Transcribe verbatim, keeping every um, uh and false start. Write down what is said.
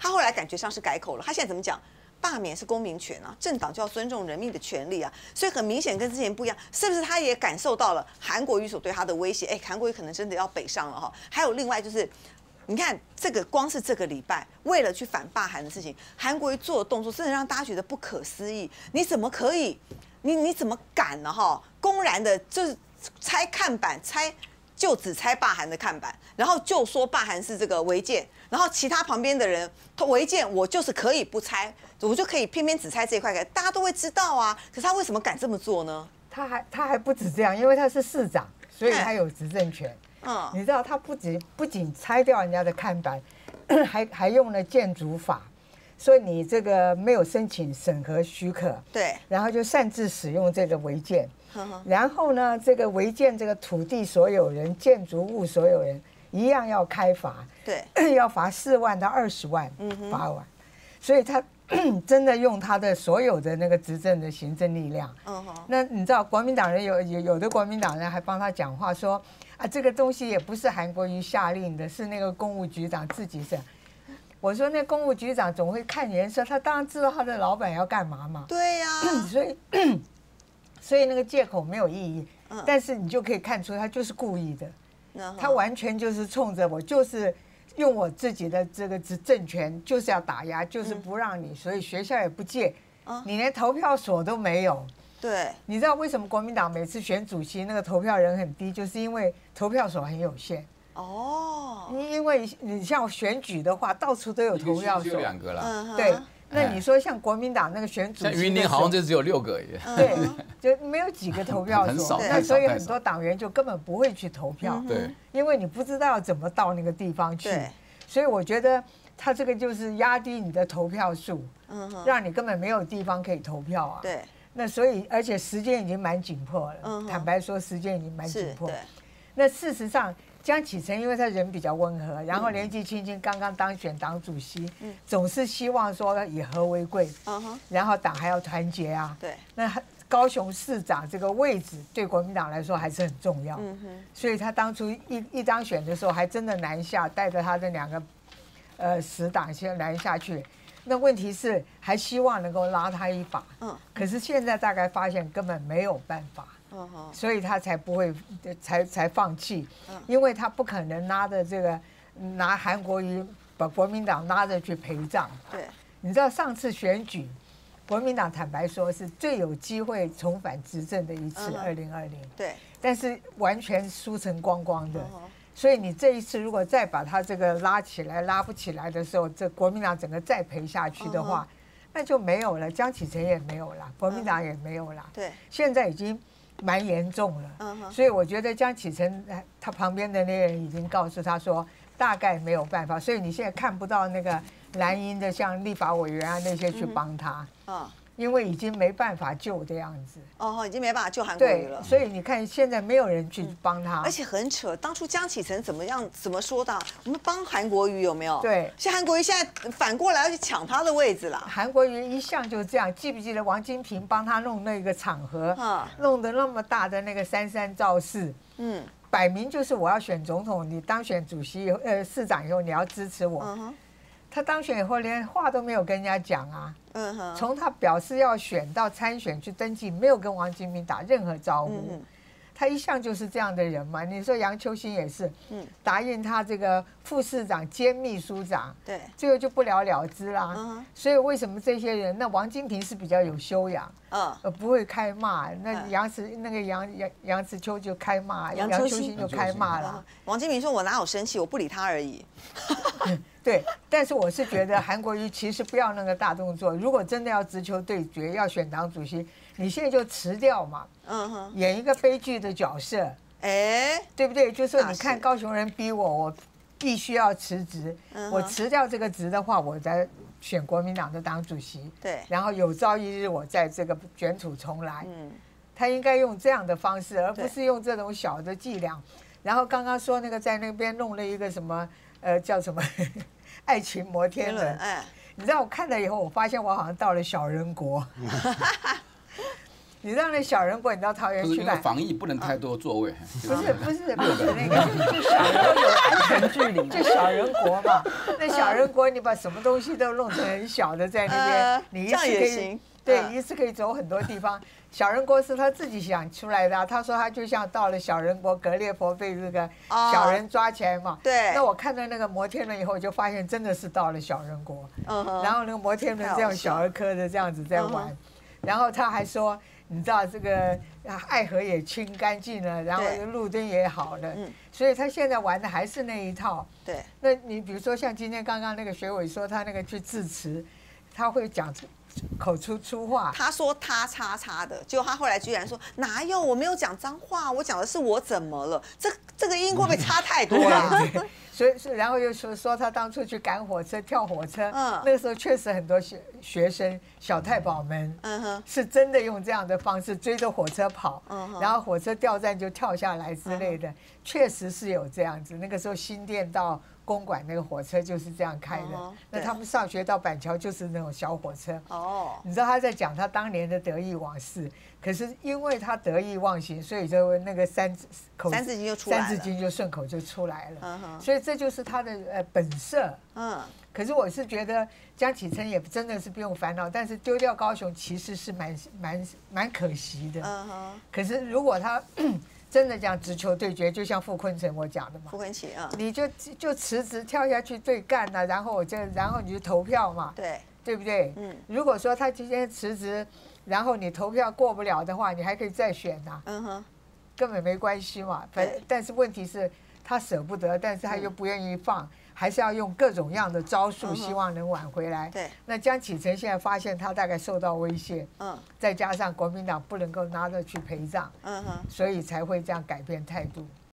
他后来感觉上是改口了，他现在怎么讲？罢免是公民权啊，政党就要尊重人民的权利啊，所以很明显跟之前不一样，是不是？他也感受到了韩国瑜所对他的威胁，哎，韩国瑜可能真的要北上了哈。还有另外就是，你看这个光是这个礼拜，为了去反罢韩的事情，韩国瑜做的动作，真的让大家觉得不可思议。你怎么可以？你你怎么敢呢？哈，公然的就是拆看板，拆就只拆罢韩的看板，然后就说罢韩是这个违建。然后其他旁边的人违建，我就是可以不拆，我就可以偏偏只拆这一块，大家都会知道啊。可是他为什么敢这么做呢？ 他还他还不止这样，因为他是市长，所以他有执政权。嗯，你知道他不仅不仅拆掉人家的看板，还还用了建筑法，所以你这个没有申请审核许可， 对， 然后就擅自使用这个违建，然后呢，这个违建这个土地所有人、建筑物所有人。一样要开罚， 对， 要罚四万到二十万罚完，所以他真的用他的所有的那个执政的行政力量。嗯哼，那你知道国民党人有有有的国民党人还帮他讲话说啊，这个东西也不是韩国瑜下令的，是那个公务局长自己是。我说那公务局长总会看颜色，他当然知道他的老板要干嘛嘛。 对呀、啊， 所以所以那个借口没有意义，但是你就可以看出他就是故意的。他完全就是冲着我，就是用我自己的这个执政权，就是要打压，就是不让你，所以学校也不借，你连投票所都没有。 对， 你知道为什么国民党每次选主席那个投票人很低，就是因为投票所很有限。哦，因为你像选举的话，到处都有投票所， 两个了。 对。那你说像国民党那个选主席， 像云林好像就只有六个耶， 对，就没有几个投票所，那所以很多党员就根本不会去投票， 对， 因为你不知道怎么到那个地方去，所以我觉得他这个就是压低你的投票数，让你根本没有地方可以投票啊， 对， 那所以而且时间已经蛮紧迫了，坦白说时间已经蛮紧迫，那事实上。江启臣因为他人比较温和，然后年纪轻轻刚刚当选党主席，嗯、总是希望说以和为贵，嗯、然后党还要团结啊。 对， 那高雄市长这个位置对国民党来说还是很重要，嗯、所以他当初一一当选的时候，还真的南下，带着他的两个呃死党先南下去。那问题是还希望能够拉他一把，嗯，可是现在大概发现根本没有办法。所以他才不会，才才放弃，因为他不可能拉着这个拿韩国瑜把国民党拉着去陪葬。 对， 你知道上次选举，国民党坦白说是最有机会重返执政的一次，二零二零。 对， 但是完全输成光光的。所以你这一次如果再把他这个拉起来，拉不起来的时候，这国民党整个再赔下去的话，那就没有了，江启臣也没有了，国民党也没有了。 对， 现在已经。蛮严重了， uh-huh. 所以我觉得江启臣他旁边的那个人已经告诉他说，大概没有办法，所以你现在看不到那个蓝营的像立法委员啊那些去帮他，嗯 uh-huh. 因为已经没办法救的样子。 哦，已经没办法救韩国瑜了。 所以你看现在没有人去帮他， 而且很扯。当初江启臣怎么样怎么说的？我们帮韩国瑜有没有？ 对， 现在韩国瑜现在反过来要去抢他的位置了。 韩国瑜一向就是这样，记不记得王金平帮他弄那个场合，嗯、弄得那么大的那个三三造势，嗯，摆明就是我要选总统，你当选主席以后，呃，市长以后你要支持我。嗯他当选以后连话都没有跟人家讲啊，嗯哼，从他表示要选到参选去登记，没有跟王金平打任何招呼。嗯、他一向就是这样的人嘛。你说杨秋兴也是，嗯，答应他这个副市长兼秘书长， 对， 最后就不了了之啦。嗯、所以为什么这些人？那王金平是比较有修养，嗯，而不会开骂。那杨慈那个杨杨杨慈秋就开骂，杨秋兴就开骂了。 王金平说：“我哪有生气，我不理他而已。” 对，但是我是觉得韩国瑜其实不要那个大动作。如果真的要直球对决，要选党主席，你现在就辞掉嘛，嗯哼，演一个悲剧的角色，哎，对不对？就说你看高雄人逼我，我必须要辞职，我辞掉这个职的话，我再选国民党的党主席， 对， 然后有朝一日我再这个卷土重来，嗯，他应该用这样的方式，而不是用这种小的伎俩。然后刚刚说那个在那边弄了一个什么，呃，叫什么？爱情摩天轮，哎，你知道我看了以后，我发现我好像到了小人国， 你让那小人国你到桃园去买， 防疫不能太多座位。 不是不是不是那个，就小人有安全距离，就小人国嘛。那小人国你把什么东西都弄成很小的在那边，你一次可以对一次可以走很多地方。小人国是他自己想出来的，他说他就像到了小人国，格列佛被这个小人抓起来嘛。 对。 那我看到那个摩天轮以后，我就发现真的是到了小人国。嗯。然后那个摩天轮这样小儿科的这样子在玩，然后他还说。你知道这个爱河也清干净了，然后路灯也好了，嗯，所以他现在玩的还是那一套。 对， 那你比如说像今天刚刚那个学委说他那个去致辞，他会讲口出粗话。 他说他叉叉的，结果他后来居然说哪有，我没有讲脏话，我讲的是我怎么了？这这个音会不会差太多了？ 所以，然后又说说他当初去赶火车、跳火车，嗯，那个时候确实很多学学生、小太保们，嗯哼，是真的用这样的方式追着火车跑，嗯哼，然后火车掉站就跳下来之类的，确实是有这样子。那个时候新店到公馆那个火车就是这样开的，那他们上学到板桥就是那种小火车。哦，你知道他在讲他当年的得意往事。可是因为他得意忘形，所以就那个三字口三字经就出来了， 三字经就顺口就出来了。嗯、所以这就是他的呃本色。嗯。可是我是觉得江启臣也真的是不用烦恼，但是丢掉高雄其实是蛮蛮蛮可惜的。嗯哼。可是如果他真的讲直球对决，就像傅昆成我讲的嘛， 傅昆萁啊， 你就就辞职跳下去对干了、啊，然后我就然后你就投票嘛。 对。 对不对？嗯。如果说他今天辞职。然后你投票过不了的话，你还可以再选呐、啊，嗯哼，根本没关系嘛。反但是问题是，他舍不得，但是他又不愿意放，嗯、还是要用各种样的招数，希望能挽回来。对。那江启臣现在发现他大概受到威胁，嗯，再加上国民党不能够拿着去陪葬，嗯哼，所以才会这样改变态度。